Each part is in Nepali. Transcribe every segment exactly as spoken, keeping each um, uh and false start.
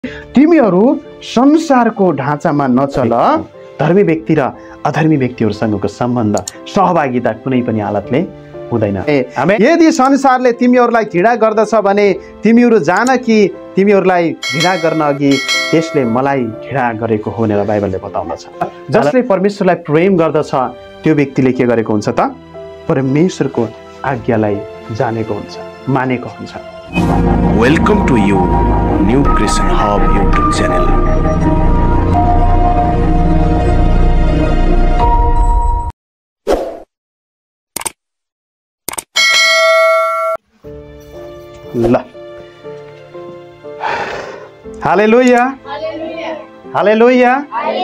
तिमीहरू संसारको ढाँचामा नचल, धर्मी व्यक्ति र अधर्मी व्यक्तिहरूसँगको सम्बन्ध सहभागिता कुनै पनि हालतले हुँदैन। यदि संसारले तिमीहरूलाई घृणा गर्दछ भने तिमीहरू जान कि तिमीहरूलाई घृणा गर्न अघि त्यसले मलाई घृणा गरेको हो भनेर बाइबलले बताउँदछ। जसले परमेश्वरलाई प्रेम गर्दछ त्यो व्यक्तिले के गरेको हुन्छ त? परमेश्वरको आज्ञालाई जानेको हुन्छ, मानेको हुन्छ। Welcome to you new Christian hub YouTube channel. ल हालेलुया हालेलुया।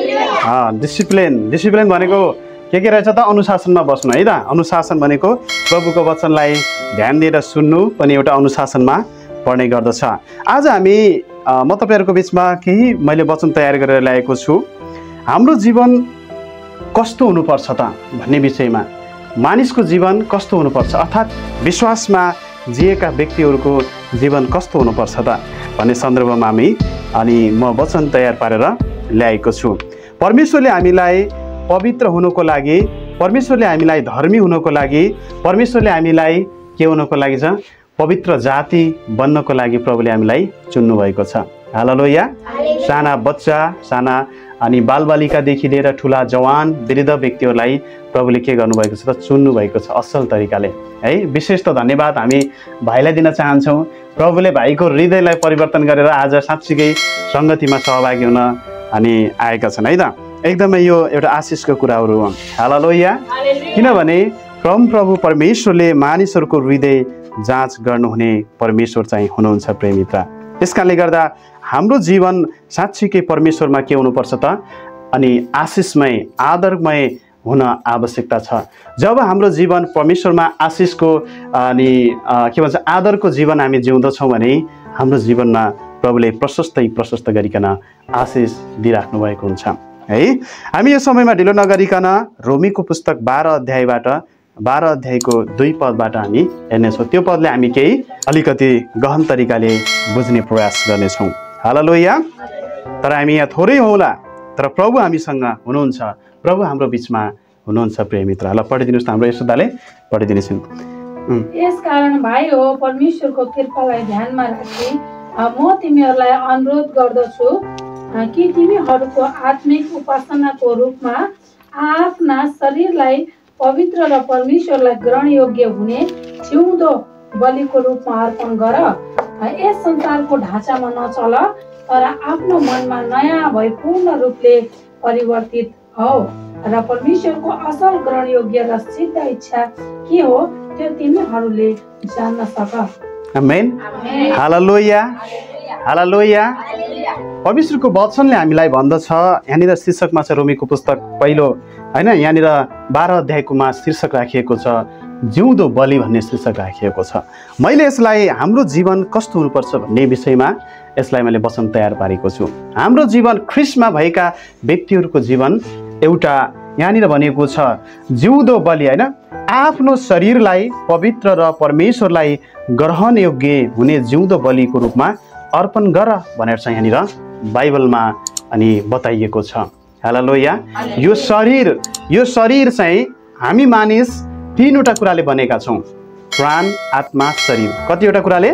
डिसिप्लिन डिसिप्लिन भनेको के के रहेछ त? अनुशासनमा बस्नु है त। अनुशासन भनेको प्रभुको वचनलाई ध्यान दिएर सुन्नु पनि एउटा अनुशासनमा पर्ने गर्दछ। आज हामी म तपाईँहरूको बिचमा केही मैले वचन तयार गरेर ल्याएको छु। हाम्रो जीवन कस्तो हुनुपर्छ त भन्ने विषयमा, मानिसको जीवन कस्तो हुनुपर्छ अर्थात् विश्वासमा जिएका व्यक्तिहरूको जीवन कस्तो हुनुपर्छ त भन्ने सन्दर्भमा हामी अनि म वचन तयार पारेर ल्याएको छु। परमेश्वरले हामीलाई पवित्र हुनुको लागि, परमेश्वरले हामीलाई धर्मी हुनुको लागि, परमेश्वरले हामीलाई के हुनुको लागि छ? पवित्र जाति बन्नको लागि प्रभुले हामीलाई चुन्नु भएको छ। हालेलुया। साना बच्चा, साना अनि बालबालिकादेखि लिएर ठुला जवान वृद्ध व्यक्तिहरूलाई प्रभुले के गर्नुभएको छ त? चुन्नु भएको छ असल तरिकाले है। विशेष त धन्यवाद हामी भाइलाई दिन चाहन्छौँ। प्रभुले भाइको हृदयलाई परिवर्तन गरेर आज साँच्चीकै सङ्गतिमा सहभागी हुन अनि आएका छन् है त। एकदमै यो एउटा आशिषको कुराहरू हो। हालेलुया। किनभने परम प्रभु परमेश्वरले मानिसहरूको हृदय जाँच गर्नुहुने परमेश्वर चाहिँ हुनुहुन्छ प्रेमित्र। त्यस कारणले गर्दा हाम्रो जीवन साँच्चीकै परमेश्वरमा के हुनुपर्छ त? अनि आशिषमय आदरमय हुन आवश्यकता छ। जब हाम्रो जीवन परमेश्वरमा आशिषको अनि के भन्छ आदरको जीवन हामी जिउँदछौँ भने हाम्रो जीवनमा प्रभुले प्रशस्तै प्रशस्त गरिकन आशिष दिइराख्नु भएको हुन्छ है। हामी यो समयमा ढिलो नगरिकन रोमीको पुस्तक बाह्र अध्यायबाट बाह्र अध्यायको दुई पदबाट हामी हेर्नेछौँ। त्यो पदले हामी केही अलिकति गहन तरिकाले बुझ्ने प्रयास गर्नेछौँ। हालेलुया। तर हामी यहाँ थोरै होला, तर प्रभु हामीसँग हुनुहुन्छ, प्रभु हाम्रो बिचमा हुनुहुन्छ प्रेमित्र। ल पढिदिनुहोस् न, हाम्रो यशोदाले पढिदिनेछन्। यस कारण भाइ हो, परमेश्वरको कृपालाई ध्यानमा राखी म तिमीहरूलाई अनुरोध गर्दछु कि तिमीहरूको आत्मिक उपासनाको रूपमा आफ्ना शरीरलाई पवित्र र परमेश्वरलाई ग्रहण योग्य हुने जिउँदो बलिको रूपमा अर्पण गर। यस संसारको ढाँचामा नचल, तर आफ्नो मनमा नयाँ भई पूर्ण रूपले परिवर्तित हौ र परमेश्वरको असल ग्रहण योग्य र सिद्ध इच्छा के हो त्यो तिमीहरूले जान्न सक। आमेन। हालेलुया हालेलुया। परमेश्वरको वचनले हामीलाई भन्दछ, यहाँनिर शीर्षकमा छ रोमीको पुस्तक पहिलो होइन, यहाँनिर बाह्र अध्यायकोमा शीर्षक राखिएको छ जिउँदो बलि भन्ने शीर्षक राखिएको छ। मैले यसलाई हाम्रो जीवन कस्तो हुनुपर्छ भन्ने विषयमा यसलाई मैले वचन तयार पारेको छु। हाम्रो जीवन ख्रिस्टमा भएका व्यक्तिहरूको जीवन एउटा यहाँनिर भनेको छ जिउँदो बलि होइन, आफ्नो शरीरलाई पवित्र र परमेश्वरलाई ग्रहण योग्य हुने जिउँदो बलिको रूपमा अर्पण गर भनेर चाहिँ यहाँनिर बाइबलमा अनि बताइएको छ। हालेलुया। यो शरीर यो शरीर चाहिँ हामी मानिस तीनवटा कुराले बनेका छौँ, प्राण, आत्मा, शरीर। कतिवटा कुराले?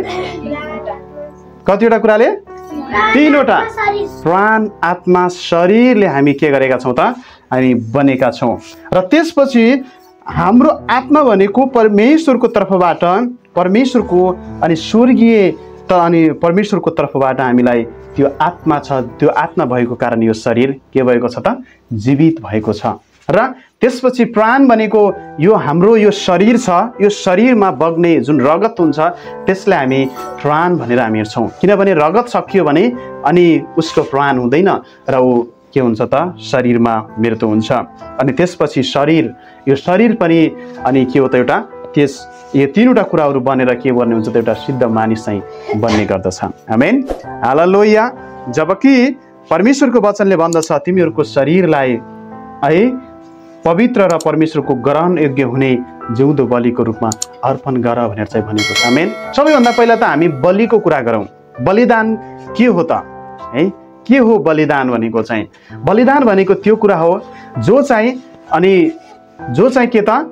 कतिवटा कुराले? तीनवटा। प्राण, आत्मा, शरीरले हामी के गरेका छौँ त? हामी बनेका छौँ। र त्यसपछि हाम्रो आत्मा भनेको परमेश्वरको तर्फबाट, परमेश्वरको अनि स्वर्गीय त अनि परमेश्वरको तर्फबाट हामीलाई त्यो आत्मा छ। त्यो आत्मा भएको कारण यो शरीर के भएको छ त? जीवित भएको छ। र त्यसपछि प्राण भनेको यो हाम्रो यो शरीर छ, यो शरीरमा बग्ने जुन रगत हुन्छ त्यसलाई हामी प्राण भनेर हामी हेर्छौँ। किनभने रगत सकियो भने अनि उसको प्राण हुँदैन र ऊ के हुन्छ त? शरीरमा मृत्यु हुन्छ। अनि त्यसपछि शरीर, यो शरीर पनि अनि के हो त? एउटा त्यस यो तीनवटा कुराहरू बनेर के बन्ने हुन्छ त? एउटा सिद्ध मानिस चाहिँ बन्ने गर्दछ। आमेन। हालेलुया। जबकि परमेश्वरको वचनले भन्दछ तिमीहरूको शरीरलाई है पवित्र र परमेश्वरको ग्रहण योग्य हुने जिउँदो बलिको रूपमा अर्पण गर भनेर चाहिँ भनेको छ। आमेन। सबैभन्दा पहिला त हामी बलिको कुरा गरौँ। बलिदान के हो त? है के हो बलिदान भनेको चाहिँ? बलिदान भनेको त्यो कुरा हो जो चाहिँ अनि जो चाहिँ के त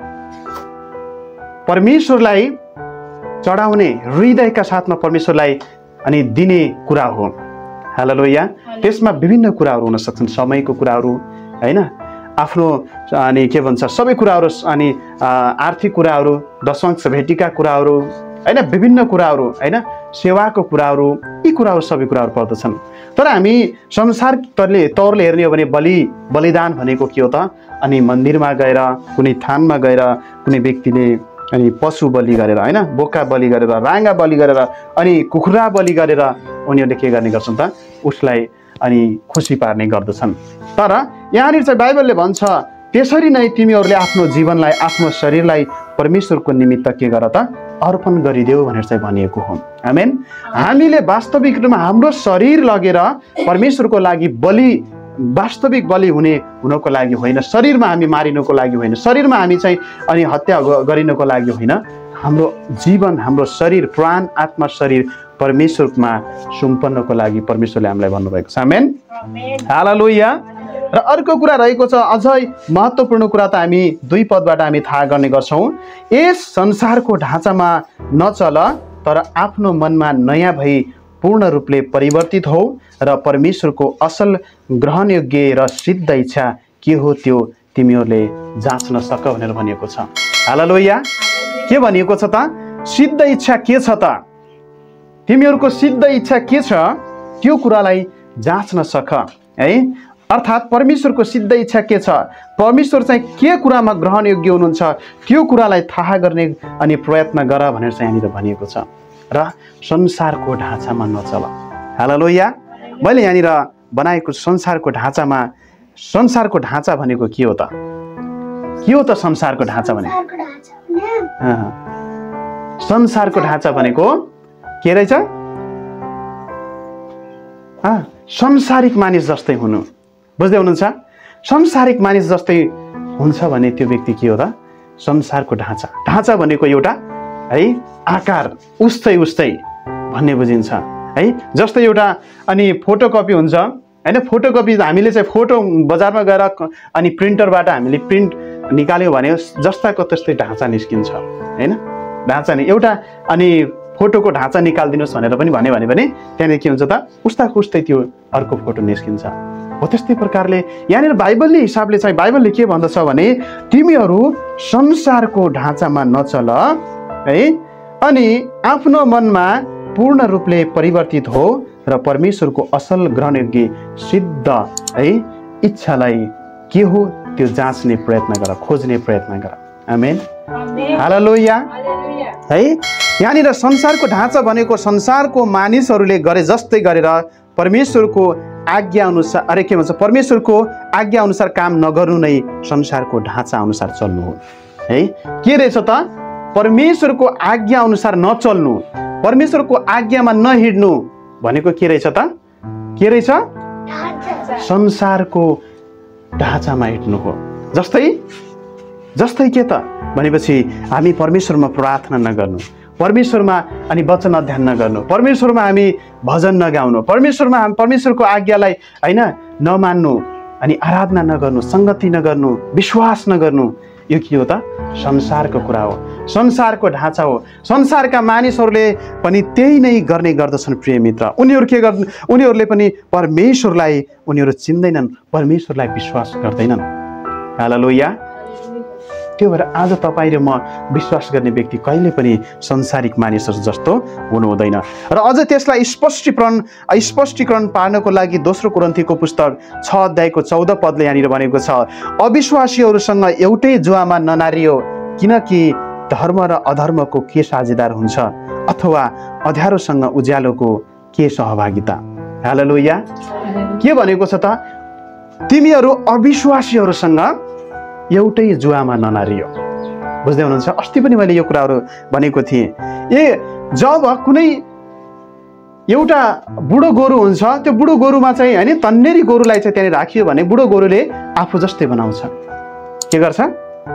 परमेश्वरलाई चढाउने, हृदयका साथमा परमेश्वरलाई अनि दिने कुरा हो। हालेलुया। त्यसमा विभिन्न कुराहरू हुन सक्छन्, समयको कुराहरू हैन, आफ्नो अनि के भन्छ सबै कुराहरू, अनि आर्थिक कुराहरू, दशंश भेटीका कुराहरू हैन, विभिन्न कुराहरू हैन, सेवाको कुराहरू, यी कुराहरू सबै कुराहरू पर्दछन्। तर हामी संसार तौरले तौरले हेर्ने हो भने बलि बलिदान भनेको के हो त? अनि मन्दिरमा गएर, कुनै थानमा गएर कुनै व्यक्तिले अनि पशु बलि गरेर हैन, बोका बलि गरेर, राँगा बलि गरेर, अनि कुखुरा बलि गरेर उनीहरूले के गर्ने गर्छन् त? उसलाई अनि खुसी पार्ने गर्दछन्। तर यहाँनिर चाहिँ बाइबलले भन्छ त्यसरी नै तिमीहरूले आफ्नो जीवनलाई, आफ्नो शरीरलाई परमेश्वरको निमित्त के गर त? अर्पण गरिदेऊ भनेर चाहिँ भनिएको हो। आमेन। हामीले वास्तविक रूपमा हाम्रो शरीर लगेर परमेश्वरको लागि बलि, वास्तविक बलि हुने हुनको लागि होइन, शरीरमा हामी मारिनको लागि होइन, शरीरमा हामी चाहिँ अनि हत्या गरिनको लागि होइन, हाम्रो जीवन, हाम्रो शरीर, प्राण, आत्मा, शरीर परमेश्वरमा सुम्पन्नको लागि परमेश्वरले हामीलाई भन्नुभएको छ। आमेन। हालेलुया। र अर्को कुरा रहेको छ, अझै महत्त्वपूर्ण कुरा त हामी दुई पदबाट हामी थाहा गर्ने गर्छौँ। यस संसारको ढाँचामा नचल, तर आफ्नो मनमा नयाँ भई पूर्ण रूपले परिवर्तित हो र परमेश्वरको असल, ग्रहणयोग्य र सिद्ध इच्छा के हो त्यो तिमीहरूले जाँच्न सक भनेर भनिएको छ। हालेलुया। के भनिएको छ त? सिद्ध इच्छा के छ त? तिमीहरूको सिद्ध इच्छा के छ त्यो कुरालाई जाँच्न सक है। अर्थात् परमेश्वरको सिद्ध इच्छा के छ, परमेश्वर चाहिँ के कुरामा ग्रहण योग्य हुनुहुन्छ त्यो कुरालाई थाहा गर्ने अनि प्रयत्न गर भनेर चाहिँ यहाँनिर भनिएको छ। र संसारको ढाँचामा नचल। हालेलुया। मैले यहाँनिर बनाएको संसारको ढाँचामा, संसारको ढाँचा भनेको के हो त? के हो त संसारको ढाँचा भनेको? संसारको ढाँचा भनेको के रहेछ? संसारिक मानिस जस्तै हुनु। बुझ्दै हुनुहुन्छ? संसारिक मानिस जस्तै हुन्छ भने त्यो व्यक्ति के हो त? संसारको ढाँचा। ढाँचा भनेको एउटा है आकार, उस्तै उस्तै भन्ने बुझिन्छ है। जस्तै एउटा अनि फोटोकपी हुन्छ हैन, फोटोकपी हामीले चाहिँ फोटो बजारमा गएर अनि प्रिन्टरबाट हामीले प्रिन्ट निकाल्यो भने जस्ताको त्यस्तै ढाँचा निस्किन्छ हैन। ढाँचा नि एउटा अनि फोटोको ढाँचा निकालिदिनुहोस् भनेर पनि भन्यो भने पनि त्यहाँनिर के हुन्छ त? उस्ताको उस्तै त्यो अर्को फोटो निस्किन्छ। हो त्यस्तै प्रकारले यहाँनिर बाइबलले हिसाबले चाहिँ बाइबलले के भन्दछ भने तिमीहरू संसारको ढाँचामा नचल है, अनि आफ्नो मनमा पूर्ण रूपले परिवर्तित हो र परमेश्वरको असल, ग्रहणयोग्य, सिद्ध है इच्छालाई के हो त्यो जाँच्ने प्रयत्न गर, खोज्ने प्रयत्न गर। आमेन। हालेलुया। है यहाँनिर संसारको ढाँचा भनेको संसारको मानिसहरूले गरे जस्तै गरेर परमेश्वरको आज्ञा अनुसार, अरे के भन्छ, परमेश्वरको आज्ञा अनुसार काम नगर्नु नै संसारको ढाँचा अनुसार चल्नु हो है। के रहेछ त? परमेश्वरको आज्ञा अनुसार नचल्नु, परमेश्वरको आज्ञामा नहिँड्नु भनेको के रहेछ त? के रहेछ? संसारको ढाँचामा हिँड्नु हो। जस्तै जस्तै के त भनेपछि हामी परमेश्वरमा प्रार्थना नगर्नु, परमेश्वरमा अनि वचन अध्ययन नगर्नु, परमेश्वरमा हामी भजन नगाउनु, परमेश्वरमा हामी परमेश्वरको आज्ञालाई हैन नमान्नु, अनि आराधना नगर्नु, संगति नगर्नु, विश्वास नगर्नु, यो के हो त? संसारको कुरा हो, संसारको ढाँचा हो। संसारका मानिसहरूले पनि त्यही नै गर्ने गर्दछन् प्रिय मित्र। उनीहरू के गर् उनीहरूले पनि परमेश्वरलाई उनीहरू चिन्दैनन्, परमेश्वरलाई विश्वास गर्दैनन्। हालेलुया। त्यो भएर आज तपाईँ र म विश्वास गर्ने व्यक्ति कहिले पनि संसारिक मानिसहरू जस्तो हुनु हुँदैन। र अझ त्यसलाई स्पष्टीकरण स्पष्टीकरण पार्नको लागि दोस्रो कोरिन्थीको पुस्तक छ अध्यायको चौध पदले यहाँनिर भनेको छ, अविश्वासीहरूसँग एउटै जुवामा ननारियो, किनकि धर्म र अधर्मको के साझेदार हुन्छ, अथवा अँध्यारोसँग उज्यालोको के सहभागिता। हालेलुया। के भनेको छ त? तिमीहरू अविश्वासीहरूसँग एउटै जुवामा ननारियो। बुझ्दै हुनुहुन्छ? अस्ति पनि मैले यो कुराहरू भनेको थिएँ। ए जब कुनै एउटा बुढो गोरु हुन्छ, त्यो बुढो गोरुमा चाहिँ हैन तन्नेरी गोरुलाई चाहिँ त्यहाँ राखियो भने बुढो गोरुले आफू जस्तै बनाउँछ। के गर्छ?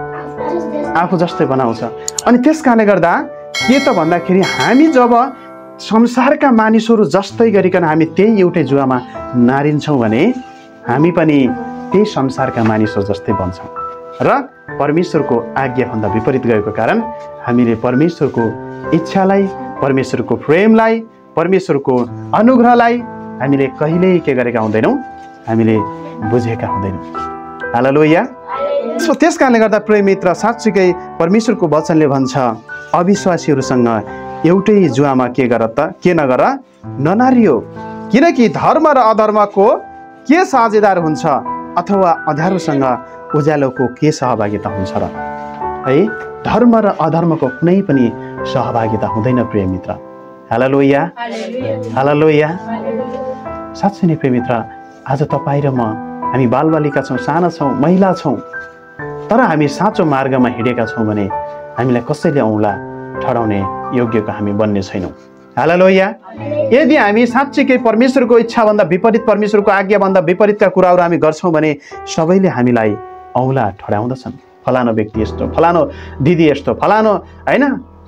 आफू जस्तै बनाउँछ। अनि त्यस कारणले गर्दा के त भन्दाखेरि हामी जब संसारका मानिसहरू जस्तै गरिकन हामी त्यही एउटै जुवामा नारिन्छौँ भने हामी पनि त्यही संसारका मानिसहरू जस्तै बन्छौँ र परमेश्वरको आज्ञाभन्दा विपरीत गएको कारण हामीले परमेश्वरको इच्छालाई, परमेश्वरको प्रेमलाई, परमेश्वरको अनुग्रहलाई हामीले कहिल्यै के गरेका हुँदैनौँ, हामीले बुझेका हुँदैनौँ। हालेलुया। सो त्यस कारणले गर्दा प्रिय मित्र, साँच्चीकै परमेश्वरको वचनले भन्छ अविश्वासीहरूसँग एउटै जुवामा के गर त के नगर ननारियो, किनकि धर्म र अधर्मको के साझेदार हुन्छ अथवा अँध्यारोसँग उज्यालोको के सहभागिता हुन्छ र? है, धर्म र अधर्मको कुनै पनि सहभागिता हुँदैन प्रिय मित्र। हालेलुया, हालेलुया। साँच्चै नै प्रिय मित्र, आज तपाईँ र म हामी बालबालिका छौँ, साना छौँ, महिला छौँ, तर हामी साँचो मार्गमा हिँडेका छौँ भने हामीलाई कसैले औँला ठडाउने योग्यको हामी बन्ने छैनौँ। हालेलुया। यदि हामी साँच्चीकै परमेश्वरको इच्छाभन्दा विपरीत, परमेश्वरको आज्ञाभन्दा विपरीतका कुराहरू हामी गर्छौँ भने सबैले हामीलाई औँला ठडाउँदछन्। फलानो व्यक्ति यस्तो, फलानो दिदी यस्तो, फलानो होइन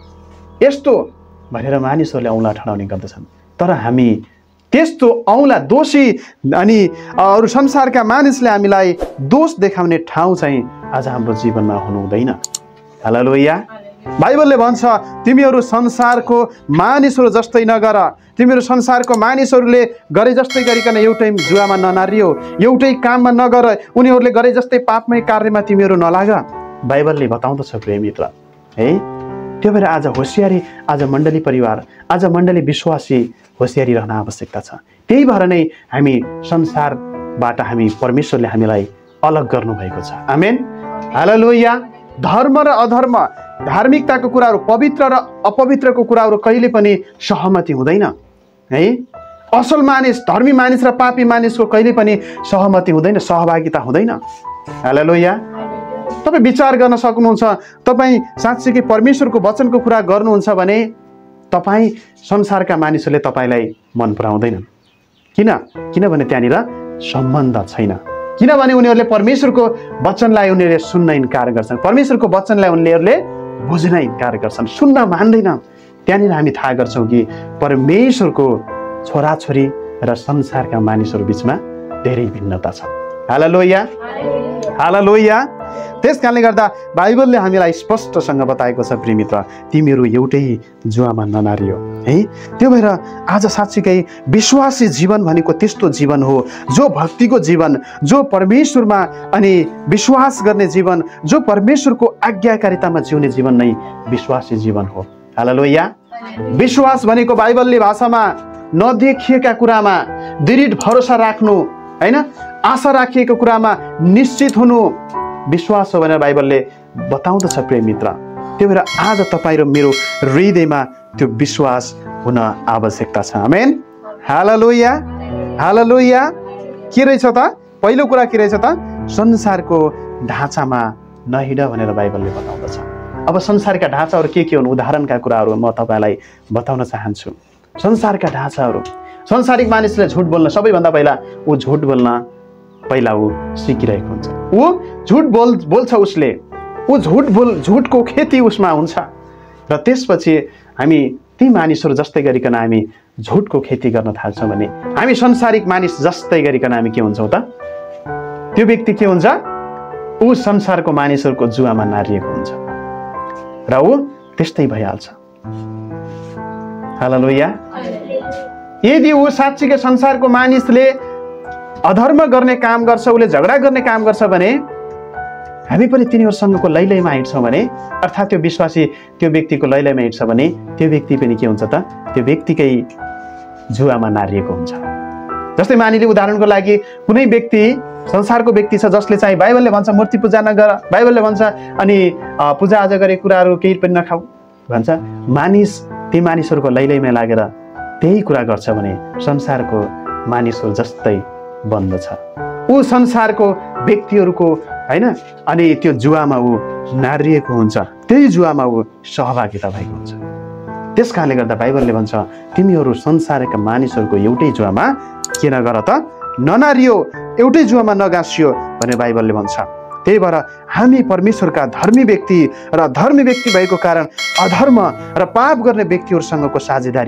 यस्तो भनेर मानिसहरूले औँला ठडाउने गर्दछन्। तर हामी त्यस्तो औँला दोषी अनि अरू संसारका मानिसले हामीलाई दोष देखाउने ठाउँ चाहिँ आज हाम्रो जीवनमा हुनु हुँदैन। हालेलुया। बाइबलले भन्छ तिमीहरू संसारको मानिसहरू जस्तै नगर, तिमीहरू संसारको मानिसहरूले गरे जस्तै गरिकन एउटै जुवामा ननारियो, एउटै काममा नगर, उनीहरूले गरे जस्तै पापमय कार्यमा तिमीहरू नलाग। बाइबलले बताउँदछ प्रिय मित्र, है। त्यो भएर आज होसियारी, आज मण्डली परिवार, आज मण्डली विश्वासी होसियारी रहन आवश्यकता छ। त्यही भएर नै हामी संसारबाट हामी परमेश्वरले हामीलाई अलग गर्नुभएको छ। आमेन। हालेलुया। धर्म र अधर्म, धार्मिकताको कुराहरू, पवित्र र अपवित्रको कुराहरू कहिले पनि सहमति हुँदैन, है। असल मानिस, धर्मी मानिस र पापी मानिसको कहिले पनि सहमति हुँदैन, सहभागिता हुँदैन। हालेलुया। तपाईँ विचार गर्न सक्नुहुन्छ, तपाईँ साँच्चीकै परमेश्वरको वचनको कुरा गर्नुहुन्छ भने तपाईँ संसारका मानिसहरूले तपाईँलाई मन पराउँदैनन्। किन? किनभने त्यहाँनिर सम्बन्ध छैन, किनभने उनीहरूले परमेश्वरको वचनलाई उनीहरूले सुन्न इन्कार गर्छन्, परमेश्वरको वचनलाई उनीहरूले बुझ्न इन्कार गर्छन्, सुन्न मान्दैन। त्यहाँनिर हामी थाहा गर्छौँ कि परमेश्वरको छोराछोरी र संसारका मानिसहरू बिचमा धेरै भिन्नता छ। हालेलुया, हालेलुया। त्यस कारणले गर्दा बाइबलले हामीलाई स्पष्टसँग बताएको छ प्रिय मित्र, तिमीहरू एउटै जुवामा ननारियो, है। त्यो भएर आज साँच्चीकै विश्वासी जीवन भनेको त्यस्तो जीवन हो जो भक्तिको जीवन, जो परमेश्वरमा अनि विश्वास गर्ने जीवन, जो परमेश्वरको आज्ञाकारितामा जिउने जीवन नै विश्वासी जीवन हो। हालेलुया। विश्वास भनेको बाइबलले भाषामा नदेखिएका कुरामा दृढ भरोसा राख्नु, हैन, आशा राखिएको कुरामा निश्चित हुनु विश्वास हो भनेर बाइबलले बताउँदछ प्रिय मित्र। त्यो भएर आज तपाईँ र मेरो हृदयमा त्यो विश्वास हुन आवश्यकता छ। आमेन। हालेलुया, हालेलुया। के रहेछ त? पहिलो कुरा के रहेछ त? संसारको ढाँचामा नहिँड भनेर बाइबलले बताउँदछ। अब संसारका ढाँचाहरू के के हुन्? उदाहरणका कुराहरू म तपाईँलाई बताउन चाहन्छु। संसारका ढाँचाहरू, संसारिक मानिसले झुट बोल्न, सबैभन्दा पहिला ऊ झुट बोल्न पहिला ऊ सिकिरहेको हुन्छ। ऊ झुट बोल बोल्छ उसले, ऊ झुट बोल झुटको खेती उसमा हुन्छ र त्यसपछि हामी ती मानिसहरू जस्तै गरिकन हामी झुटको खेती गर्न थाल्छौँ भने हामी संसारिक मानिस जस्तै गरिकन हामी के हुन्छौँ त? त्यो व्यक्ति के हुन्छ? ऊ संसारको मानिसहरूको जुवामा नारिएको हुन्छ र ऊ त्यस्तै भइहाल्छ। हालेलुया। यदि ऊ साँच्चीकै संसारको मानिसले अधर्म गर्ने काम गर्छ, उसले झगडा गर्ने काम गर्छ भने हामी पनि तिनीहरूसँगको लैलैमा हिँड्छौँ भने, अर्थात् त्यो विश्वासी त्यो व्यक्तिको लैलैमा हिँड्छ भने त्यो व्यक्ति पनि के हुन्छ त? त्यो व्यक्तिकै जुवामा नारिएको हुन्छ। जस्तै मानिले उदाहरणको लागि कुनै व्यक्ति, संसारको व्यक्ति छ जसले चाहिँ बाइबलले भन्छ मूर्ति पूजा नगर, बाइबलले भन्छ अनि पूजाआजा गरेको कुराहरू केही पनि नखाऊ भन्छ, मानिस ती मानिसहरूको लैलैमा लागेर त्यही कुरा गर्छ भने संसारको मानिसहरू जस्तै बन्दछ। ऊ संसारको व्यक्तिहरूको हैन अनि त्यो जुवामा ऊ नारिएको हुन्छ, त्यही जुवामा ऊ सहभागिता भएको हुन्छ। त्यस कारणले गर्दा बाइबलले भन्छ तिमीहरू संसारका मानिसहरूको एउटै जुवामा के नगर त? ननारियो, एउटै जुवामा नगाँसियो भनेर बाइबलले भन्छ। त्यही भएर हामी परमेश्वरका धर्मी व्यक्ति र धर्मी व्यक्ति भएको कारण अधर्म र पाप गर्ने व्यक्तिहरूसँगको साझेदारी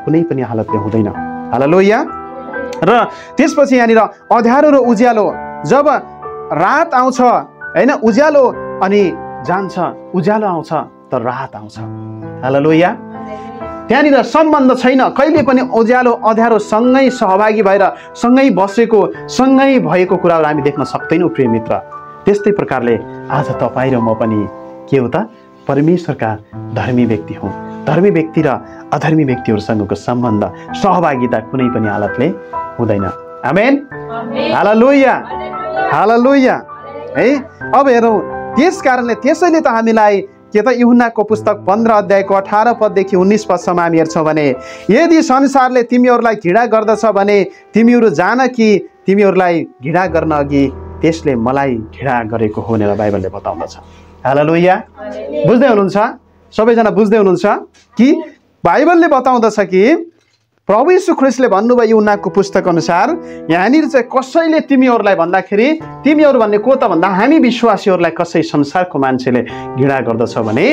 कुनै पनि हालतले हुँदैन। हालेलुया। र त्यसपछि यहाँनिर अँध्यारो र उज्यालो, जब रात आउँछ हैन, उज्यालो अनि जान्छ, उज्यालो आउँछ तर रात आउँछ। हालेलुया। त्यहाँनिर सम्बन्ध छैन, कहिले पनि उज्यालो अँध्यारो सँगै सहभागी भएर सँगै बसेको सँगै भएको कुराहरू हामी देख्न सक्दैनौँ प्रिय मित्र। त्यस्तै प्रकारले आज तपाईँ र म पनि के हो त, परमेश्वरका धर्मी व्यक्ति हौँ। धर्मी व्यक्ति र अधर्मी व्यक्तिहरूसँगको सम्बन्ध सहभागिता कुनै पनि हालतले हुँदैन। आमेन। हालेलुया। हालेलुया। है अब हेरौँ, त्यस कारणले त्यसैले त हामीलाई के त यूहन्नाको पुस्तक पन्ध्र अध्यायको अठारह पददेखि उन्नाइस पदसम्म हामी हेर्छौँ भने, यदि संसारले तिमीहरूलाई घृणा गर्दछ भने तिमीहरू जान कि तिमीहरूलाई घृणा गर्न अघि त्यसले मलाई घृणा गरेको हो भनेर बाइबलले बताउँदछ। हालेलुया। बुझ्दै हुनुहुन्छ? सबैजना बुझ्दै हुनुहुन्छ कि बाइबलले बताउँदछ कि प्रभु यीशु ख्रीष्टले भन्नुभयो यूहन्नाको पुस्तक अनुसार, यहाँनिर चाहिँ कसैले तिमीहरूलाई भन्दाखेरि, तिमीहरू भन्ने को त भन्दा हामी विश्वासीहरूलाई कसै संसारको मान्छेले घृणा गर्दछ भने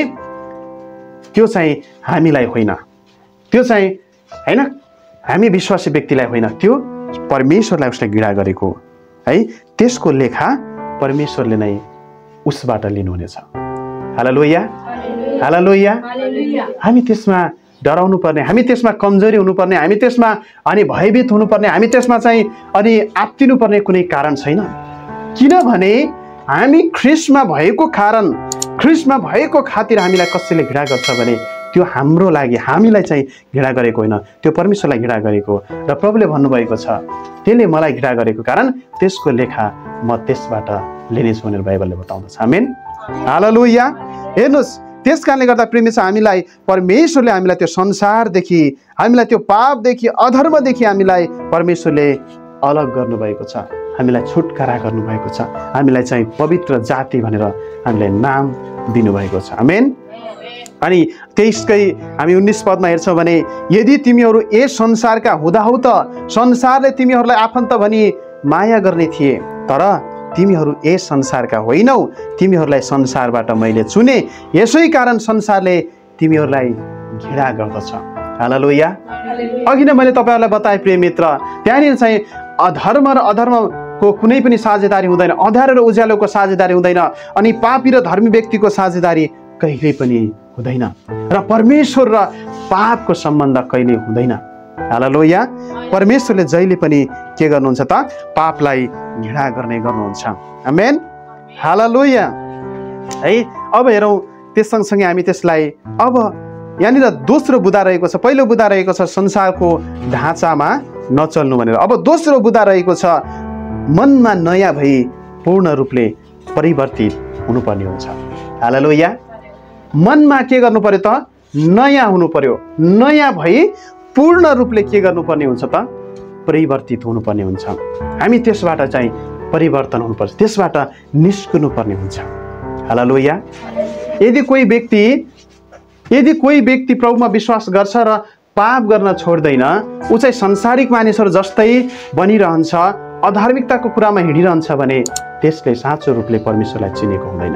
त्यो चाहिँ हामीलाई होइन, त्यो चाहिँ होइन हामी विश्वासी व्यक्तिलाई होइन, त्यो परमेश्वरलाई उसले घृणा गरेको है। त्यसको लेखा परमेश्वरले नै उसबाट लिनुहुनेछ। हालेलुया। हालेलुया। हामी त्यसमा डराउनु पर्ने, हामी त्यसमा कमजोरी हुनुपर्ने, हामी त्यसमा अनि भयभीत हुनुपर्ने, हामी त्यसमा चाहिँ अनि आत्तिनु पर्ने कुनै कारण छैन। किनभने हामी ख्रीष्टमा भएको कारण, ख्रीष्टमा भएको खातिर हामीलाई कसैले घृणा गर्छ भने त्यो हाम्रो लागि, हामीलाई चाहिँ घृणा गरेको होइन, त्यो परमेश्वरलाई घृणा गरेको। र प्रभुले भन्नुभएको छ, त्यसले मलाई घृणा गरेको कारण त्यसको लेखा म त्यसबाट लिनेछु भनेर बाइबलले बताउँदछ। आमेन। हालेलुया। हेर्नुहोस्, त्यस कारणले गर्दा प्रेमी छ, हामीलाई परमेश्वरले हामीलाई त्यो संसारदेखि, हामीलाई त्यो पापदेखि, अधर्मदेखि हामीलाई परमेश्वरले अलग गर्नुभएको छ, हामीलाई छुटकारा गर्नुभएको छ, हामीलाई चाहिँ पवित्र जाति भनेर हामीलाई नाम दिनुभएको छ। आमेन। अनि त्यसकै हामी उन्नाइस पदमा हेर्छौँ भने, यदि तिमीहरू यस संसारका हुँदाहुँ त संसारले तिमीहरूलाई आफन्त भनी माया गर्ने थिए, तर तिमीहरू यस संसारका होइनौ, तिमीहरूलाई संसारबाट मैले चुने, यसै कारण संसारले तिमीहरूलाई घृणा गर्दछ। हालेलुया। अघि नै मैले तपाईँहरूलाई बताएँ प्रिय मित्र, त्यहाँनिर चाहिँ अधर्म र अधर्मको कुनै पनि साझेदारी हुँदैन, अँध्यारो र उज्यालोको साझेदारी हुँदैन, अनि पापी र धर्मी व्यक्तिको साझेदारी कहिल्यै पनि हुँदैन, र परमेश्वर र पापको सम्बन्ध कहिले हुँदैन। हालेलुया। परमेश्वरले जहिले पनि के गर्नुहुन्छ त, पापलाई घृणा गर्ने गर्नुहुन्छ। आमेन। हालेलुया। है अब हेरौँ, त्यस सँगसँगै हामी त्यसलाई अब यहाँनिर दोस्रो बुदा रहेको छ। पहिलो बुदा रहेको छ संसारको ढाँचामा नचल्नु भनेर। अब दोस्रो बुदा रहेको छ मनमा नयाँ भई पूर्ण रूपले परिवर्तित हुनुपर्ने हुन्छ। हालेलुया। मनमा के गर्नु पर्यो त, नयाँ हुनु पर्यो, नयाँ भई पूर्ण रूपले के गर्नुपर्ने हुन्छ त, परिवर्तित हुनुपर्ने हुन्छ। हामी त्यसबाट चाहिँ परिवर्तन हुनुपर्छ, त्यसबाट निस्कनु पर्ने हुन्छ। हालेलुया। यदि कोही व्यक्ति यदि कोही व्यक्ति प्रभुमा विश्वास गर्छ र पाप गर्न छोड्दैन, ऊ चाहिँ संसारिक मानिसहरू जस्तै बनिरहन्छ, अधार्मिकताको कुरामा हिँडिरहन्छ भने त्यसले साँचो रूपले परमेश्वरलाई चिनेको हुँदैन।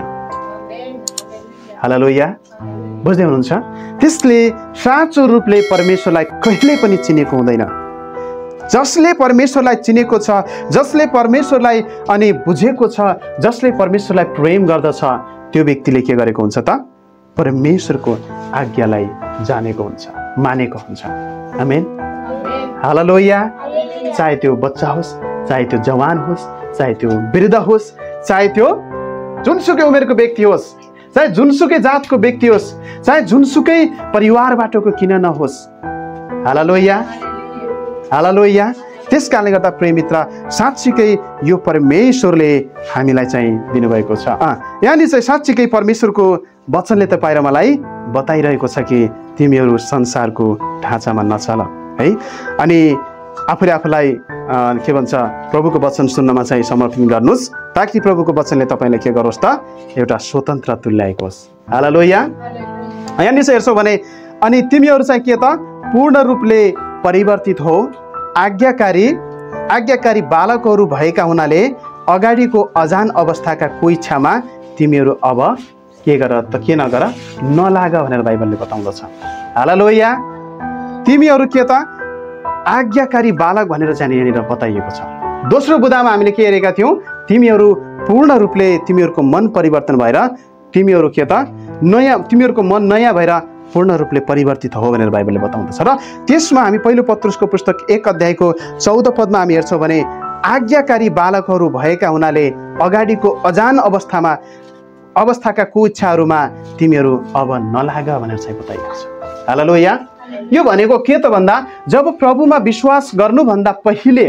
हालेलुया। बुझ्दै हुनुहुन्छ? त्यसले साँचो रूपले परमेश्वरलाई कहिल्यै पनि चिनेको हुँदैन। जसले परमेश्वरलाई चिनेको छ, जसले परमेश्वरलाई अनि बुझेको छ, जसले परमेश्वरलाई प्रेम गर्दछ, त्यो व्यक्तिले के गरेको हुन्छ त, परमेश्वरको आज्ञालाई जानेको हुन्छ, मानेको हुन्छ। आमेन। हालेलुया। चाहे त्यो बच्चा होस्, चाहे त्यो जवान होस्, चाहे त्यो वृद्ध होस्, चाहे त्यो जुनसुकै उमेरको व्यक्ति होस्, चाहे जुनसुकै जातको व्यक्ति होस्, चाहे जुनसुकै परिवारबाटको किन नहोस्। हालेलुया। हालेलुया। त्यस कारणले गर्दा प्रिय मित्र, साँच्चीकै यो परमेश्वरले हामीलाई चाहिँ दिनुभएको छ। यहाँनिर चाहिँ साँच्चीकै परमेश्वरको वचनले तपाईँ र मलाई बताइरहेको छ कि तिमीहरू संसारको ढाँचामा नचल है। अनि आफूले आफूलाई के भन्छ, प्रभुको वचन सुन्नमा चाहिँ समर्पण गर्नुहोस्, ताकि प्रभुको वचनले तपाईँलाई के गरोस् त, एउटा स्वतन्त्र तुल्याएको होस्। हालेलुया। यहाँनिर चाहिँ हेर्छौँ भने, अनि तिमीहरू चाहिँ के त, पूर्ण रूपले परिवर्तित हो, आज्ञाकारी आज्ञाकारी बालकहरू भएका हुनाले अगाडिको अजान अवस्थाका कोही इच्छामा तिमीहरू अब के गर त के नगर, नलाग भनेर बाइबलले बताउँदछ। हालेलुया। तिमीहरू के त आज्ञाकारी बालक भनेर चाहिँ यहाँनिर बताइएको छ। दोस्रो बुदामा हामीले के हेरेका थियौँ, तिमीहरू पूर्ण रूपले तिमीहरूको मन परिवर्तन भएर तिमीहरू के त नयाँ तिमीहरूको मन नयाँ भएर पूर्ण रूपले परिवर्तित हो भनेर बाइबलले बताउँदछ। र त्यसमा हामी पहिलो पत्रुसको पुस्तक एक अध्यायको चौध पदमा हामी हेर्छौँ भने आज्ञाकारी बालकहरू भएका हुनाले अगाडिको अजान अवस्थामा अवस्थाका कुइच्छाहरूमा तिमीहरू अब नलाग भनेर चाहिँ बताइएको छ। हालेलुया। यो भनेको के त भन्दा जब प्रभुमा विश्वास गर्नुभन्दा पहिले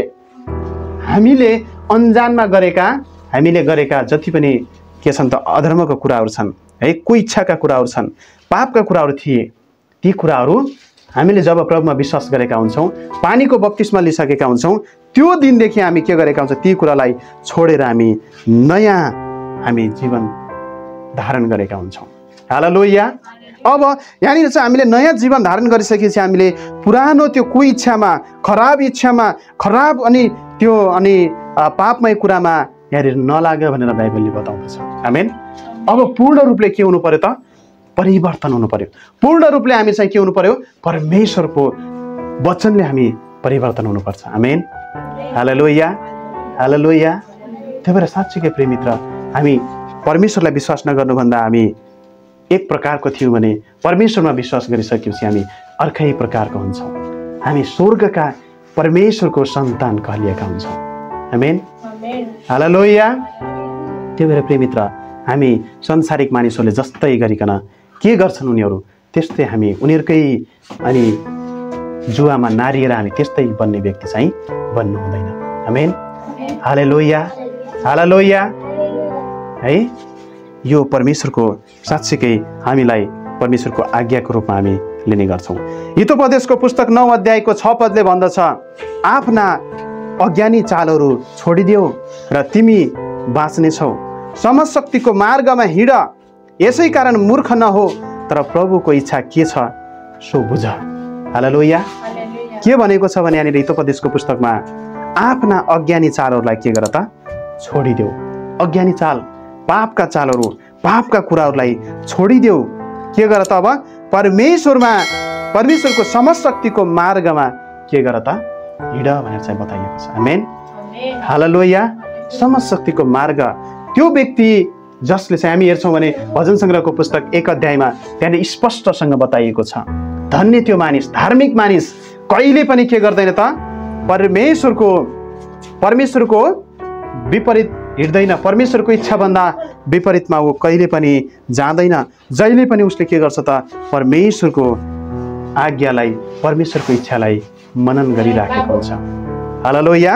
हामीले अन्जानमा गरेका हामीले गरेका जति पनि के छन् त अधर्मको कुराहरू छन् है, कुइच्छाका कुराहरू छन्, पापका कुराहरू थिए, ती कुराहरू हामीले जब प्रभुमा विश्वास गरेका हुन्छौँ, पानीको बप्तिस्मा लिइसकेका हुन्छौँ, त्यो दिनदेखि हामी के गरेका हुन्छौँ, ती कुरालाई छोडेर हामी नयाँ हामी जीवन धारण गरेका हुन्छौँ। हालेलुया। अब यहाँनिर चाहिँ हामीले नयाँ जीवन धारण गरिसकेपछि हामीले पुरानो त्यो कुइच्छामा, खराब इच्छामा, खराब अनि त्यो अनि पापमय कुरामा यहाँनिर नलाग भनेर बाइबलले बताउँदछ। आमेन। अब पूर्ण रूपले के हुनु पर्यो त, परिवर्तन हुनु पर्यो। पूर्ण रूपले हामी चाहिँ के हुनु पर्यो, परमेश्वरको वचनले हामी परिवर्तन हुनुपर्छ। आमेन। हालेलुया, हालेलुया। त्यही भएर साँच्चीकै प्रिय मित्र, हामी परमेश्वरलाई विश्वास नगर्नुभन्दा हामी एक प्रकारको थियौँ भने परमेश्वरमा विश्वास गरिसकेपछि हामी अर्कै प्रकारको हुन्छौँ। हामी स्वर्गका परमेश्वरको सन्तान कहलिएका हुन्छौँ। आमेन। हालेलुया। त्यही भएर प्रिय मित्र, हामी संसारिक मानिसहरूले जस्तै गरिकन के गर्छन् उनीहरू त्यस्तै हामी उनीहरूकै अनि जुवामा नारिएर हामी त्यस्तै बन्ने व्यक्ति चाहिँ बन्नु हुँदैन। आमेन। हालेलुया, हालेलुया। है, यो परमेश्वरको साँच्चीकै हामीलाई परमेश्वरको आज्ञाको रूपमा हामी लिने गर्छौँ। हितोपदेशको पुस्तक नौ अध्यायको छ पदले भन्दछ, आफ्ना अज्ञानी चालहरू छोडिदेऊ र तिमी बाँच्नेछौ, समशक्तिको मार्गमा हिँड, यसै कारण मूर्ख नहो तर प्रभुको इच्छा के छ सो बुझ। हालेलुया। के भनेको छ भने यहाँनिर हितोपदेशको पुस्तकमा आफ्ना अज्ञानी चालहरूलाई के गर त छोडिदेऊ। अज्ञानी चाल, पापका चालहरू, पापका कुराहरूलाई छोडिदेऊ। के गर त अब परमेश्वरमा परमेश्वरको समशक्तिको मार्गमा के गर त हिँड भनेर चाहिँ बताइएको छ। आमेन। हालेलुया। समशक्तिको मार्ग, त्यो व्यक्ति जसले चाहिँ हामी हेर्छौँ भने भजन सङ्ग्रहको पुस्तक एक अध्यायमा त्यहाँनिर स्पष्टसँग बताइएको छ, धन्य त्यो मानिस, धार्मिक मानिस कहिले पनि के गर्दैन त परमेश्वरको परमेश्वरको विपरीत हिँड्दैन, परमेश्वरको इच्छाभन्दा विपरीतमा ऊ कहिले पनि जाँदैन। जहिले पनि उसले के गर्छ त परमेश्वरको आज्ञालाई, परमेश्वरको इच्छालाई मनन गरिराखेको हुन्छ। हालेलुया।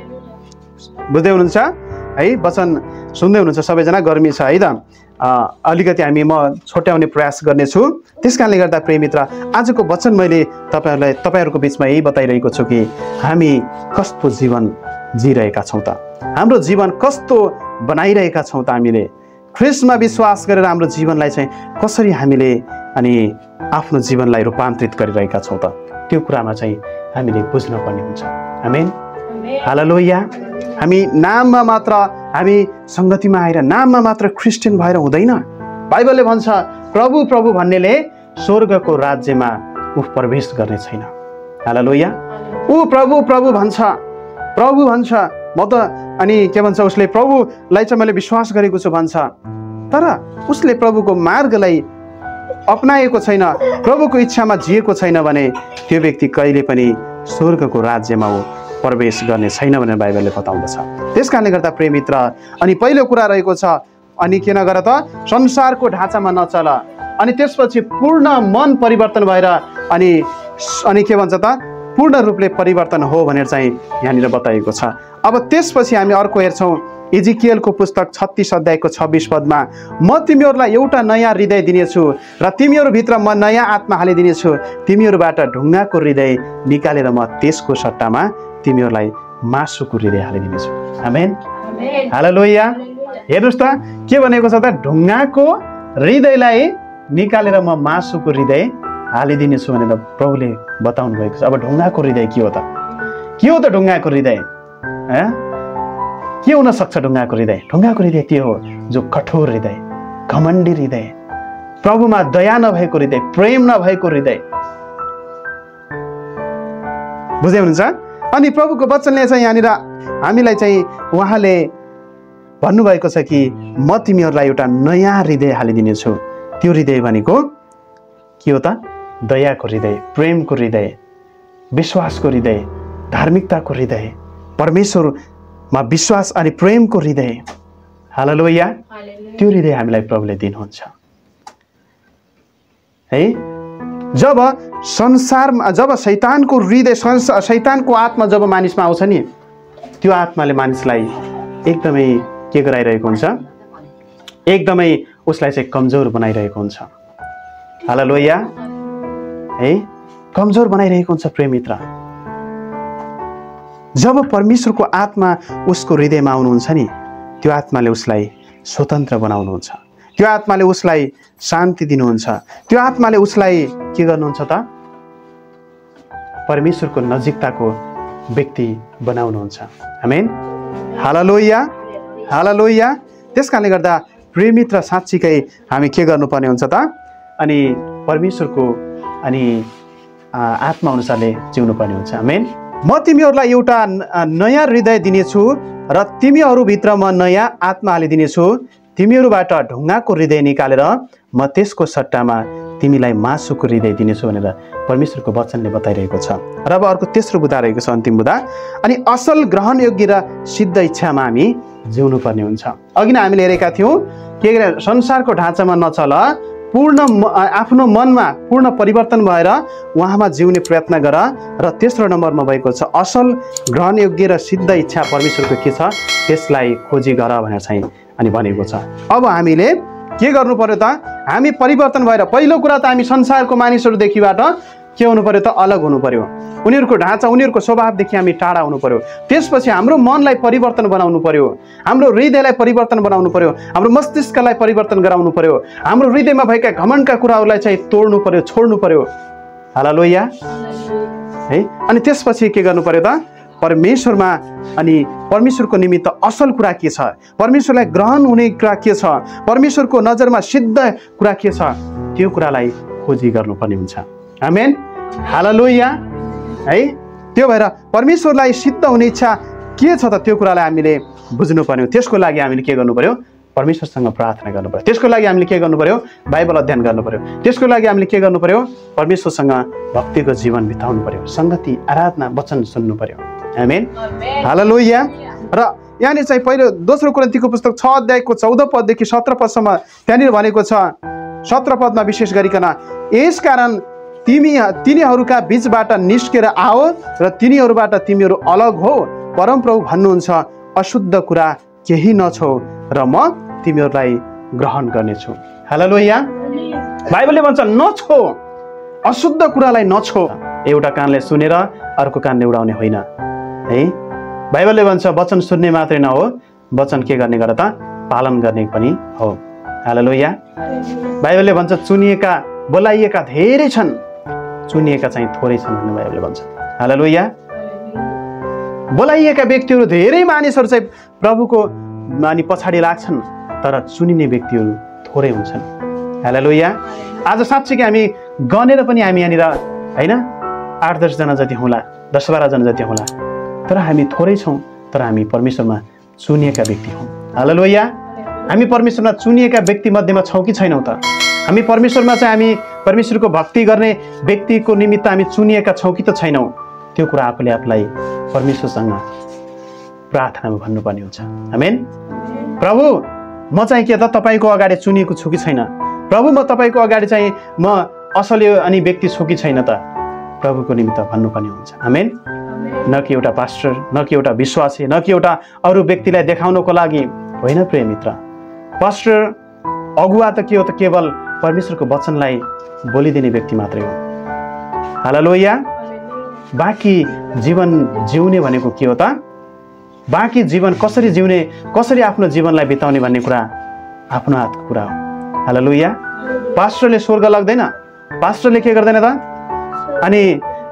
बुझ्दै हुनुहुन्छ है, वचन सुन्दै हुनुहुन्छ सबैजना, गर्मी छ है त, अलिकति हामी म छोट्याउने प्रयास गर्नेछु। त्यस कारणले गर्दा प्रिय मित्र, आजको वचन मैले तपाईँहरूलाई तपाईँहरूको बिचमा यही बताइरहेको छु कि हामी कस्तो जीवन जिरहेका छौँ त, हाम्रो जीवन कस्तो बनाइरहेका छौँ त, हामीले ख्रिस्टमा विश्वास गरेर हाम्रो जीवनलाई चाहिँ कसरी हामीले अनि आफ्नो जीवनलाई रूपान्तरित गरिरहेका छौँ त, त्यो कुरामा चाहिँ हामीले बुझ्नुपर्ने हुन्छ। आमेन। हालेलुया। हामी नाममा मात्र हामी सङ्गतिमा आएर नाममा मात्र क्रिस्चियन भएर हुँदैन। बाइबलले भन्छ प्रभु प्रभु भन्नेले स्वर्गको राज्यमा ऊ प्रवेश गर्ने छैन। हालेलुया। ऊ प्रभु प्रभु भन्छ, प्रभु भन्छ, म त अनि के भन्छ उसले प्रभुलाई चाहिँ मैले विश्वास गरेको छु भन्छ, तर उसले प्रभुको मार्गलाई अपनाएको छैन, प्रभुको इच्छामा जिएको छैन भने त्यो व्यक्ति कहिले पनि स्वर्गको राज्यमा ऊ प्रवेश गर्ने छैन भनेर बाइबलले बताउँदछ। त्यस कारणले गर्दा प्रिय मित्र, अनि पहिलो कुरा रहेको छ, अनि के नगर त संसारको ढाँचामा नचल, अनि त्यसपछि पूर्ण मन परिवर्तन भएर अनि अनि के भन्छ त पूर्ण रूपले परिवर्तन हो भनेर चाहिँ यहाँनिर बताइएको छ। अब त्यसपछि हामी अर्को हेर्छौँ, इजिकियलको पुस्तक छत्तीस अध्यायको छब्बिस पदमा, म तिमीहरूलाई एउटा नयाँ हृदय दिनेछु र तिमीहरूभित्र म नयाँ आत्मा हालिदिनेछु, तिमीहरूबाट ढुङ्गाको हृदय निकालेर म त्यसको सट्टामा तिमीहरूलाई मासुको हृदय हालिदिनेछु। आमेन। हालेलुया। हेर्नुहोस् त के भनेको छ त, ढुङ्गाको हृदयलाई निकालेर म मासुको हृदय हालिदिनेछु भनेर प्रभुले बताउनु भएको छ। अब ढुङ्गाको हृदय के हो त, के हो त ढुङ्गाको हृदय? के हुन सक्छ ढुङ्गाको हृदय? ढुङ्गाको हृदय के हो? जो कठोर हृदय, घमण्डी हृदय, प्रभुमा दया नभएको हृदय, प्रेम नभएको हृदय, बुझ्दै हुनुहुन्छ? अनि प्रभुको वचनले चाहिँ यहाँनिर हामीलाई चाहिँ उहाँले भन्नुभएको छ कि म तिमीहरूलाई एउटा नयाँ हृदय हालिदिनेछु। त्यो हृदय भनेको के हो त? दयाको हृदय, प्रेमको हृदय, विश्वासको हृदय, धार्मिकताको हृदय, परमेश्वरमा विश्वास अनि प्रेमको हृदय। हालेलुया। त्यो हृदय हामीलाई प्रभुले दिनुहुन्छ है। जब संसारमा जब शैतानको हृदय शैतानको आत्मा जब मानिसमा आउँछ नि, त्यो आत्माले मानिसलाई एकदमै के गराइरहेको हुन्छ? एकदमै उसलाई चाहिँ कमजोर बनाइरहेको हुन्छ। हालेलुया है, कमजोर बनाइरहेको हुन्छ प्रिय मित्र। जब परमेश्वरको आत्मा उसको हृदयमा आउनुहुन्छ नि, त्यो आत्माले उसलाई स्वतन्त्र बनाउनुहुन्छ, त्यो आत्माले उसलाई शान्ति दिनुहुन्छ, त्यो आत्माले उसलाई के गर्नुहुन्छ त? परमेश्वरको नजिकताको व्यक्ति बनाउनुहुन्छ। आमेन। हालेलुया, हालेलुया। त्यसकारणले गर्दा प्रिय मित्र साँच्चीकै हामी के गर्नुपर्ने हुन्छ त? अनि परमेश्वरको अनि आत्मा अनुसारले जिउनु पर्ने हुन्छ। आमेन। म तिमीहरूलाई एउटा नयाँ हृदय दिनेछु र तिमीहरूभित्र म नयाँ आत्मा हालिदिनेछु। तिमीहरूबाट ढुङ्गाको हृदय निकालेर म त्यसको सट्टामा तिमीलाई मासुको हृदय दिनेछु भनेर परमेश्वरको वचनले बताइरहेको छ। र अब अर्को तेस्रो बुदा रहेको छ, अन्तिम बुदा। अनि असल ग्रहणयोग्य र सिद्ध इच्छामा हामी जिउनु पर्ने हुन्छ। अघि नै हामीले हेरेका थियौँ के संसारको ढाँचामा नचल, पूर्ण आफ्नो मनमा पूर्ण परिवर्तन भएर उहाँमा जिउने प्रयत्न गर। र तेस्रो नम्बरमा भएको छ असल ग्रहणयोग्य र सिद्ध इच्छा परमेश्वरको के छ त्यसलाई खोजी गर भनेर चाहिँ अनि भनेको छ। अब हामीले के गर्नु पर्यो त? हामी परिवर्तन भएर पहिलो कुरा त हामी संसारको मानिसहरूदेखिबाट के हुनु पर्यो त? अलग हुनु पर्यो। उनीहरूको ढाँचा उनीहरूको स्वभावदेखि हामी टाढा हुनु पर्यो। त्यसपछि हाम्रो मनलाई परिवर्तन बनाउनु पर्यो, हाम्रो हृदयलाई परिवर्तन बनाउनु पर्यो, हाम्रो मस्तिष्कलाई परिवर्तन गराउनु पर्यो, हाम्रो हृदयमा भएका घमण्डका कुराहरूलाई चाहिँ तोड्नु पर्यो, छोड्नु पर्यो। हालेलुया है। अनि त्यसपछि के गर्नु पर्यो त? परमेश्वरमा अनि परमेश्वरको निमित्त असल कुरा के छ, परमेश्वरलाई ग्रहण हुने कुरा के छ, परमेश्वरको नजरमा सिद्ध कुरा के छ, त्यो कुरालाई खोजी गर्नुपर्ने हुन्छ। आमेन। हालेलुया है। त्यो भएर परमेश्वरलाई सिद्ध हुने इच्छा के छ त त्यो कुरालाई हामीले बुझ्नु पर्यो। त्यसको लागि हामीले के गर्नु पर्यो? परमेश्वरसँग प्रार्थना गर्नु पर्यो। त्यसको लागि हामीले के गर्नु पर्यो? बाइबल अध्ययन गर्नु पर्यो। त्यसको लागि हामीले के गर्नु पर्यो? परमेश्वरसँग भक्तिको जीवन बिताउनु पर्यो, संगति, आराधना, वचन सुन्नु पर्यो। आमेन। हालेलुया। र यहाँनिर चाहिँ पहिलो दोस्रो कोरिन्थीको पुस्तक छ अध्यायको चौध पददेखि सत्र पदसम्म त्यहाँनिर भनेको छ, सत्र पदमा विशेष गरिकन यसकारण तिमी तिनीहरूका बीचबाट निस्केर आओ र तिनीहरूबाट तिमीहरू अलग हो। परमप्रभु भन्नुहुन्छ अशुद्ध कुरा केही नछो र म तिमीहरूलाई ग्रहण गर्नेछु। हालेलुया। बाइबलले भन्छ नछो, अशुद्ध कुरालाई नछो। एउटा कानले सुनेर अर्को कानले उडाउने होइन है। बाइबलले भन्छ वचन सुन्ने मात्रै नहो, वचन के गर्ने गर त? पालन गर्ने पनि हो। हालेलुया। बाइबलले भन्छ चुनिएका बोलाइएका धेरै छन्, चुनिएका चाहिँ थोरै छन् भन्ने बाइबलले भन्छ। हालेलुया। बोलाइएका व्यक्तिहरू धेरै मानिसहरू चाहिँ प्रभुको अनि पछाडि लाग्छन्, तर चुनिने व्यक्तिहरू थोरै हुन्छन्। हालेलुया। आज साँच्चै हामी गनेर पनि हामी यहाँनिर होइन आठ दसजना जति होला, दस बाह्रजना जति होला, तर हामी थोरै छौँ, तर हामी परमेश्वरमा चुनिएका व्यक्ति हौँ। हालेलुया। हामी परमेश्वरमा चुनिएका व्यक्ति मध्येमा छौँ कि छैनौँ त? हामी परमेश्वरमा चाहिँ हामी परमेश्वरको भक्ति गर्ने व्यक्तिको निमित्त हामी चुनिएका छौँ कि त छैनौँ? त्यो कुरा आफूले आफूलाई परमेश्वरसँग प्रार्थनामा भन्नुपर्ने हुन्छ। आमेन। प्रभु म चाहिँ के त तपाईँको अगाडि चुनिएको छु कि छैन? प्रभु म तपाईँको अगाडि चाहिँ म असल अनि व्यक्ति छु कि छैन त? प्रभुको निमित्त भन्नुपर्ने हुन्छ। आमेन। न कि एउटा पास्टर, न कि एउटा विश्वासी, न कि एउटा अरू व्यक्तिलाई देखाउनको लागि होइन प्रिय मित्र। पास्टर अगुवा त के हो त? केवल परमेश्वरको वचनलाई बोलिदिने व्यक्ति मात्रै हो। हालेलुया। बाँकी जीवन जिउने भनेको के हो त? बाँकी जीवन कसरी जिउने, कसरी आफ्नो जीवनलाई बिताउने भन्ने कुरा आफ्नो हातको कुरा हो। हालेलुया। पास्टरले स्वर्ग लाग्दैन, पास्टरले के गर्दैन त? अनि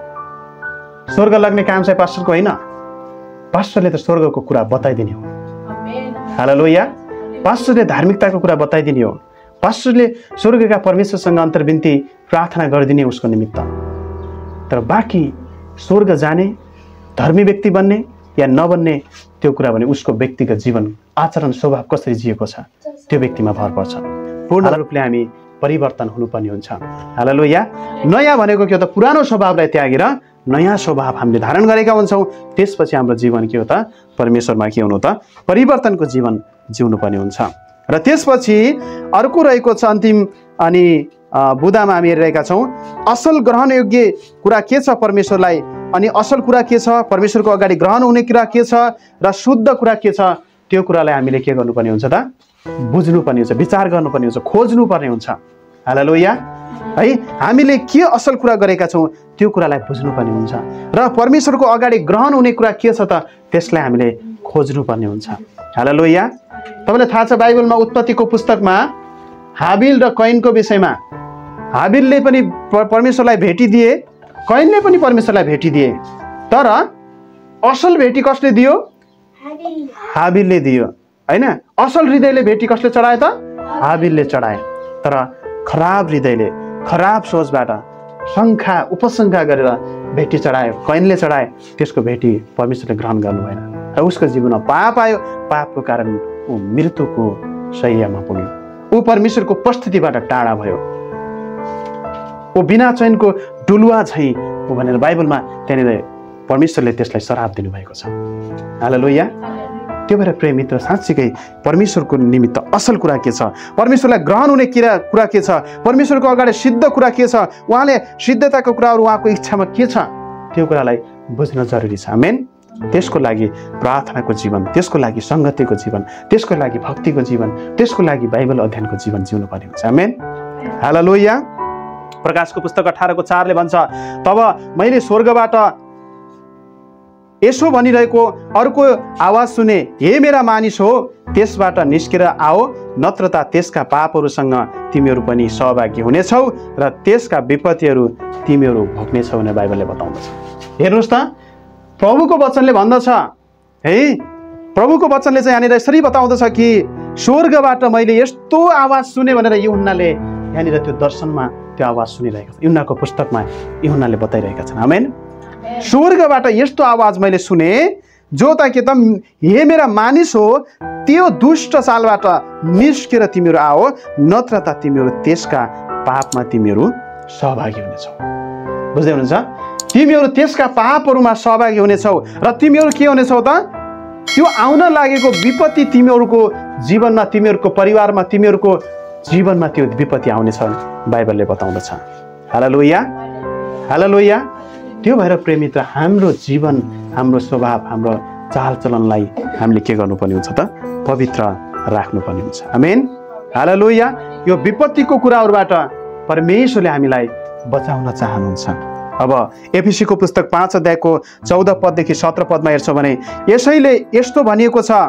स्वर्ग लाग्ने काम चाहिँ पास्टरको होइन, पास्टरले त स्वर्गको कुरा बताइदिने हो। हालेलुया। पास्टरले धार्मिकताको कुरा बताइदिने हो, पास्टरले स्वर्गका परमेश्वरसँग अन्तर्विन्ती प्रार्थना गरिदिने उसको निमित्त। तर बाँकी स्वर्ग जाने, धर्मी व्यक्ति बन्ने या नबन्ने त्यो कुरा भने उसको व्यक्तिगत जीवन आचरण स्वभाव कसरी जिएको छ त्यो व्यक्तिमा भर पर्छ। पूर्ण रूपले हामी परिवर्तन हुनुपर्ने हुन्छ। हालेलुया। नयाँ भनेको के हो त? पुरानो स्वभावलाई त्यागेर नयाँ स्वभाव हामीले धारण गरेका हुन्छौँ। त्यसपछि हाम्रो जीवन के हो त? परमेश्वरमा के हुनु त? परिवर्तनको जीवन जिउनु पर्ने हुन्छ। र त्यसपछि अर्को रहेको छ अन्तिम अनि बुदामा हामी हेरिरहेका छौँ असल ग्रहणयोग्य कुरा के छ परमेश्वरलाई, अनि असल कुरा के छ, परमेश्वरको अगाडि ग्रहण हुने कुरा के छ र शुद्ध कुरा के छ, त्यो कुरालाई हामीले के गर्नुपर्ने हुन्छ त? बुझ्नुपर्ने हुन्छ, विचार गर्नुपर्ने हुन्छ, खोज्नुपर्ने हुन्छ। हालेलुया। है, हामीले के असल कुरा गरेका छौँ त्यो कुरालाई बुझ्नुपर्ने हुन्छ र परमेश्वरको अगाडि ग्रहण हुने कुरा के छ त त्यसलाई हामीले खोज्नुपर्ने हुन्छ। हालेलुया। तपाईँलाई थाहा छ बाइबलमा उत्पत्तिको पुस्तकमा हाबिल र कैनको विषयमा हाबिलले पनि परमेश्वरलाई भेटिदिए, कैनले पनि परमेश्वरलाई भेटिदिए, तर असल भेटी कसले दियो? हाबिलले दियो हैन। असल हृदयले भेटी कसले चढाए त? हाबिलले चढाए। तर खराब हृदयले खराब सोचबाट शङ्का उपशङ्का गरेर भेटी चढाए, कैनले चढाए, त्यसको भेटी परमेश्वरले ग्रहण गर्नु भएन र उसको जीवनमा पाप आयो। पापको कारण ऊ मृत्युको शैय्यामा पुग्यो, ऊ परमेश्वरको उपस्थितिबाट टाढा भयो, ऊ बिना चैनको डुलुवा झैँ ऊ भनेर बाइबलमा त्यहाँनिर परमेश्वरले त्यसलाई श्राप दिनुभएको छ। हालेलुया। त्यो भएर प्रिय मित्र, साँच्चीकै परमेश्वरको निमित्त असल कुरा के छ, परमेश्वरलाई ग्रहण हुने कुरा कुरा के छ, परमेश्वरको अगाडि सिद्ध कुरा के छ, उहाँले सिद्धताको कुराहरू उहाँको इच्छामा के छ त्यो कुरालाई बुझ्न जरुरी छ। आमेन। त्यसको लागि प्रार्थनाको जीवन, त्यसको लागि सङ्गतिको जीवन, त्यसको लागि भक्तिको जीवन, त्यसको लागि बाइबल अध्ययनको जीवन जिउनु पर्ने हुन्छ। आमेन। हालेलुया। प्रकाशको पुस्तक अठारको चारले भन्छ, तब मैले स्वर्गबाट यसो भनिरहेको अर्को आवाज सुने, हे मेरा मानिस हो, त्यसबाट निस्केर आओ, नत्र त त्यसका पापहरूसँग तिमीहरू पनि सहभागी हुनेछौ र त्यसका विपत्तिहरू तिमीहरू भोग्नेछौ भनेर बाइबलले बताउँदछ। हेर्नुहोस् त, प्रभुको वचनले भन्दछ है, प्रभुको वचनले चाहिँ यहाँनिर यसरी बताउँदछ कि स्वर्गबाट मैले यस्तो आवाज सुने भनेर यूहन्नाले यहाँनिर त्यो दर्शनमा त्यो आवाज सुनिरहेको छ। यूहन्नाको पुस्तकमा यूहन्नाले बताइरहेका छन्। आमेन। स्वर्गबाट यस्तो आवाज मैले सुने जो त के त, हे मेरा मानिस हो, त्यो दुष्ट चालबाट निस्केर तिमीहरू आओ, नत्र त तिमीहरू त्यसका पापमा तिमीहरू सहभागी हुनेछौ। बुझ्दै हुनुहुन्छ? तिमीहरू त्यसका पापहरूमा सहभागी हुनेछौ र तिमीहरू के हुनेछौ त? त्यो आउन लागेको विपत्ति तिमीहरूको जीवनमा, तिमीहरूको परिवारमा, तिमीहरूको जीवनमा त्यो विपत्ति आउनेछ बाइबलले बताउँदछ। हालेलुया। हालेलुया। त्यो भएर प्रेमित्र, हाम्रो जीवन, हाम्रो स्वभाव, हाम्रो चालचलनलाई हामीले के गर्नुपर्ने हुन्छ त? पवित्र राख्नुपर्ने हुन्छ। आमेन। हालेलुया। यो विपत्तिको कुराहरूबाट परमेश्वरले हामीलाई बचाउन चाहनुहुन्छ। अब एफिसीको पुस्तक पाँच अध्यायको चौध पददेखि सत्र पदमा हेर्छौँ भने यसैले यस्तो भनिएको छ,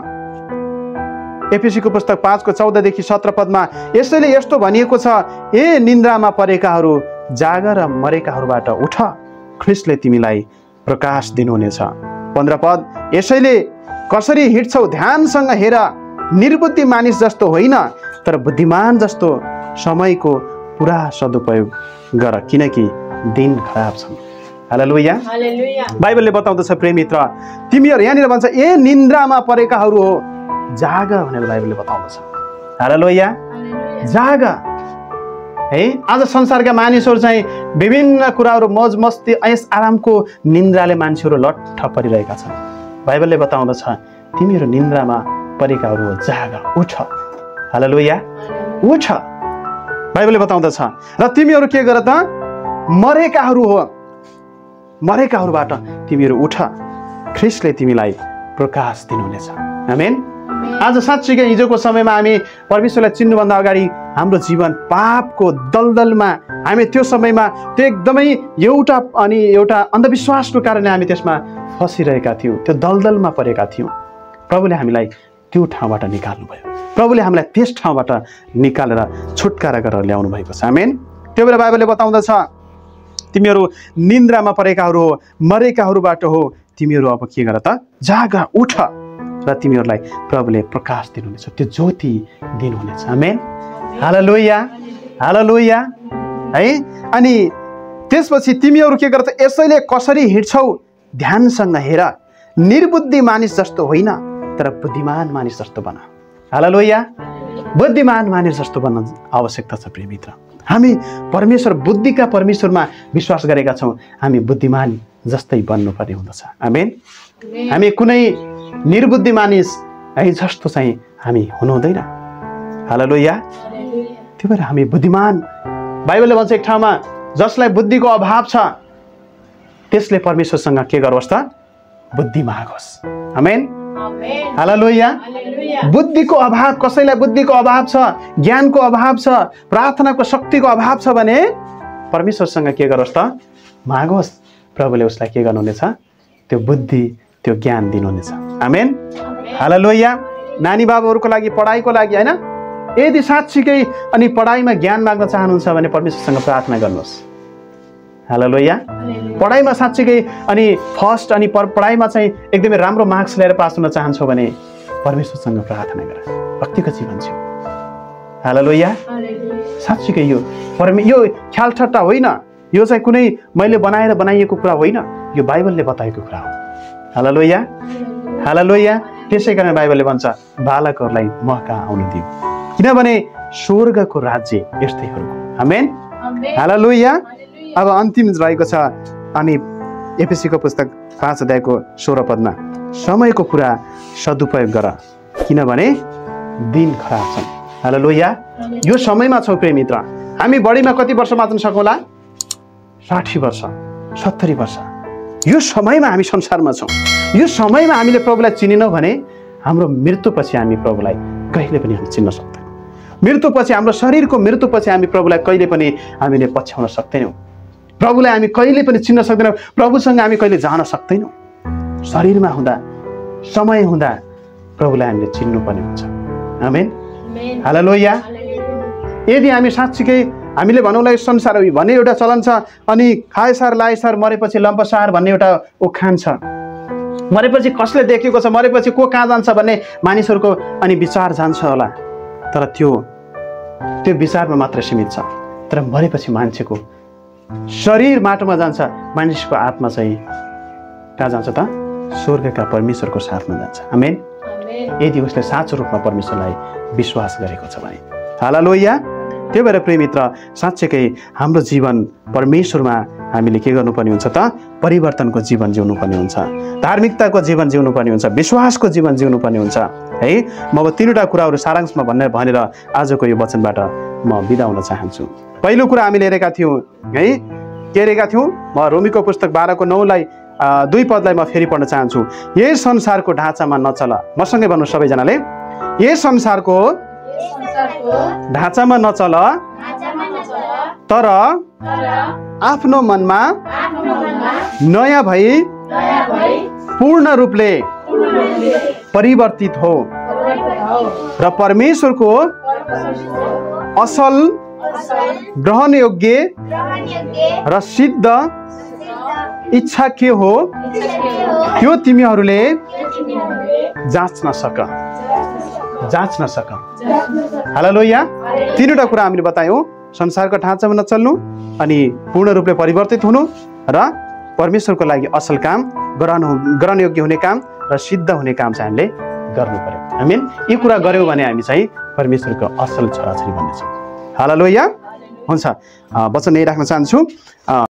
एफिसीको पुस्तक पाँचको चौधदेखि सत्र पदमा यसैले यस्तो भनिएको छ, ए निन्द्रामा परेकाहरू जाग र मरेकाहरूबाट उठ, ख्रिस्टले तिमीलाई प्रकाश दिनुहुनेछ। पन्ध्र पद, यसैले कसरी हिँड्छौ ध्यानसँग हेर, निर्बुद्धि मानिस जस्तो होइन तर बुद्धिमान जस्तो समयको पुरा सदुपयोग गर, किनकि दिन खराब छन्। हालेलुया। बाइबलले बताउँदछ प्रिय मित्र, तिमीहरू यहाँनिर भन्छ ए निन्द्रामा परेकाहरू हो, जाग भनेर बाइबलले बताउँदछ। हालेलुया। जाग है। आज संसारका मानिसहरू चाहिँ विभिन्न कुराहरू मौज मस्ती ऐस आरामको निन्द्राले मान्छेहरू लट्ठ परिरहेका छन्। बाइबलले बताउँदछ तिमीहरू निन्द्रामा परेकाहरू हो, जाग, उठ। हालेलुया। उठ बाइबलले बताउँदछ। र तिमीहरू के गर त? मरेकाहरू हो, मरेकाहरूबाट तिमीहरू उठ, ख्रिस्टले तिमीलाई प्रकाश दिनुहुनेछ। आमेन। आज साँच्चीकै हिजोको समयमा हामी परमेश्वरलाई चिन्नुभन्दा अगाडि हाम्रो जीवन पापको दलदलमा, हामी त्यो समयमा त्यो एकदमै एउटा अनि एउटा अन्धविश्वासको कारणले हामी त्यसमा फसिरहेका थियौँ, त्यो दलदलमा परेका थियौँ। प्रभुले हामीलाई त्यो ठाउँबाट निकाल्नुभयो, प्रभुले हामीलाई त्यस ठाउँबाट निकालेर छुटकारा गरेर ल्याउनु भएको छ। आमेन। त्यो बेला बाइबलले बताउँदछ तिमीहरू निन्द्रामा परेकाहरू हो, मरेकाहरूबाट हो, तिमीहरू अब के गर त? जाग, उठ र तिमीहरूलाई प्रभुले प्रकाश दिनुहुनेछ, त्यो ज्योति दिनुहुनेछ। आमेन। हालेलुया। हालेलुया। है। अनि त्यसपछि तिमीहरू के गर्छ? यसैले कसरी हिँड्छौ ध्यानसँग हेर, निर्बुद्धि मानिस जस्तो होइन तर बुद्धिमान मानिस जस्तो बन। हालेलुया। बुद्धिमान मानिस जस्तो बन्न आवश्यकता छ प्रिय मित्र। हामी परमेश्वर बुद्धिका परमेश्वरमा विश्वास गरेका छौँ, हामी बुद्धिमान जस्तै बन्नुपर्ने हुँदछ। आमेन। हामी कुनै निर्बुद्धि मानिस है जस्तो चाहिँ हामी हुनु हुँदैन। हालेलुया। त्यही भएर हामी बुद्धिमान, बाइबलले भन्छ एक ठाउँमा जसलाई बुद्धिको अभाव छ त्यसले परमेश्वरसँग के गरोस् त? बुद्धि मागोस्। आमेन। हालेलुया। बुद्धिको अभाव, कसैलाई बुद्धिको अभाव छ, ज्ञानको अभाव छ, प्रार्थनाको शक्तिको अभाव छ भने परमेश्वरसँग के गरोस् त? मागोस्। प्रभुले उसलाई के गर्नुहुनेछ? त्यो बुद्धि, त्यो ज्ञान दिनुहुनेछ। आमेन। हालेलुया। नानी बाबुहरूको लागि, पढाइको लागि होइन, यदि साँच्चीकै अनि पढाइमा ज्ञान माग्न चाहनुहुन्छ भने परमेश्वरसँग प्रार्थना गर्नुहोस्। हालेलुया। पढाइमा साँच्चीकै अनि फर्स्ट अनि पढाइमा चाहिँ एकदमै राम्रो मार्क्स ल्याएर पास हुन चाहन्छौ भने परमेश्वरसँग प्रार्थना गर। भक्तिको जीवन छ। हालेलुया। साँच्चीकै यो परमे यो ख्याल ठट्टा होइन, यो चाहिँ कुनै मैले बनाएर बनाइएको कुरा होइन, यो बाइबलले बताएको कुरा हो। हालेलुया। हालेलुया। त्यसै कारण बाइबलले भन्छ बालकहरूलाई म कहाँ आउन दिऊ, किनभने स्वर्गको राज्य यस्तैहरूको। आमेन। हालेलुया। अब अन्तिम रहेको छ अनि एफएसीको पुस्तक पाँच अध्यायको सोह्र पदमा, समयको पुरा सदुपयोग गर किनभने दिन खराब छन्। हालेलुया। यो समयमा छौँ प्रिय मित्र। हामी बढीमा कति वर्ष बाँच्न सकौँला? साठी वर्ष, सत्तरी वर्ष। यो समयमा हामी संसारमा छौँ। यो समयमा हामीले प्रभुलाई चिनेनौँ भने हाम्रो मृत्युपछि हामी प्रभुलाई कहिले पनि हामी चिन्न सक्दैनौँ। मृत्युपछि, हाम्रो शरीरको मृत्युपछि हामी प्रभुलाई कहिले पनि हामीले पछ्याउन सक्दैनौँ। प्रभुलाई हामी कहिले पनि चिन्न सक्दैनौँ। प्रभुसँग हामी कहिले जान सक्दैनौँ। शरीरमा हुँदा, समय हुँदा प्रभुलाई हामीले चिन्नुपर्ने हुन्छ। आमेन। हालेलुया। यदि हामी साँच्चीकै हामीले भनौँला संसार भन्ने एउटा चलन छ, अनि खाए सार लाए सार मरेपछि लम्पसार भन्ने एउटा उखान छ। मरेपछि कसले देखेको छ, मरेपछि को कहाँ जान्छ भन्ने मानिसहरूको अनि विचार जान्छ होला, तर त्यो त्यो विचारमा मात्र सीमित छ। तर मरेपछि मान्छेको शरीर माटोमा जान्छ, मानिसको आत्मा चाहिँ कहाँ जान्छ त? स्वर्गका परमेश्वरको साथमा जान्छ। आमेन। यदि उसले साँचो रूपमा परमेश्वरलाई विश्वास गरेको छ भने। हालेलुया। त्यही भएर प्रिय मित्र, साँच्चैकै हाम्रो जीवन परमेश्वरमा हामीले के गर्नुपर्ने हुन्छ त? परिवर्तनको जीवन जिउनुपर्ने हुन्छ, धार्मिकताको जीवन जिउनुपर्ने हुन्छ, विश्वासको जीवन जिउनुपर्ने हुन्छ है। म अब तीनवटा कुराहरू सारांशमा भन्ने भनेर आजको यो वचनबाट म बिदा हुन चाहन्छु। पहिलो कुरा हामीले हेरेका थियौँ है, के हेरेका थियौँ? म रोमीको पुस्तक बाह्रको नौलाई दुई पदलाई म फेरि पढ्न चाहन्छु। यही संसारको ढाँचामा नचल। मसँगै भन्नु सबैजनाले, यही संसारको ढाँचामा नचल, तर आफ्नो मनमा नयाँ भई पूर्ण रूपले परिवर्तित हो र परमेश्वरको असल, ग्रहण योग्य र सिद्ध इच्छा के हो त्यो तिमीहरूले जाँच्न सक जाँच्न सक। हालेलुया। तीनवटा कुरा हामीले बतायौँ, संसारको ढाँचामा नचल्नु, अनि पूर्ण रूपले परिवर्तित हुनु, र परमेश्वरको लागि असल काम, ग्रहण ग्रहण योग्य हुने काम र सिद्ध हुने काम चाहिँ हामीले गर्नु पर्यो। आमेन। यी कुरा गऱ्यौँ भने हामी चाहिँ परमेश्वरको असल छोराछोरी बन्नेछौँ। हालेलुया। हुन्छ, वचन यही राख्न चाहन्छु।